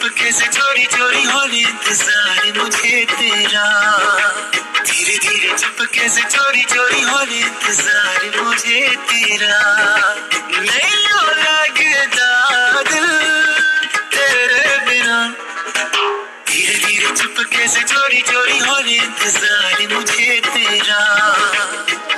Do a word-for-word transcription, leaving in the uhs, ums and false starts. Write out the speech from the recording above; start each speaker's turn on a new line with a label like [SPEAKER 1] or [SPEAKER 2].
[SPEAKER 1] चुपके से चोरी चोरी होने इंतजार मुझे तेरा, धीरे धीरे चुपके से चोरी चोरी होने इंतजार मुझे तेरा, नहीं हो लगता दिल तेरे बिना, धीरे धीरे चुपके से चोरी चोरी होने इंतजार मुझे तेरा।